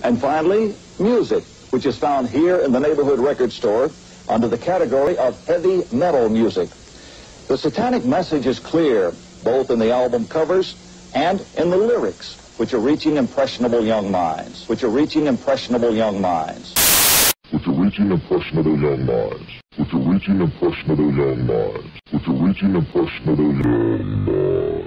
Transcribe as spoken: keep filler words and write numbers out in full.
And finally, music, which is found here in the neighborhood record store under the category of heavy metal music. The satanic message is clear, both in the album covers and in the lyrics, which are reaching impressionable young minds, which are reaching impressionable young minds. Which are reaching impressionable young minds, which are reaching impressionable young minds, which are reaching impressionable young minds.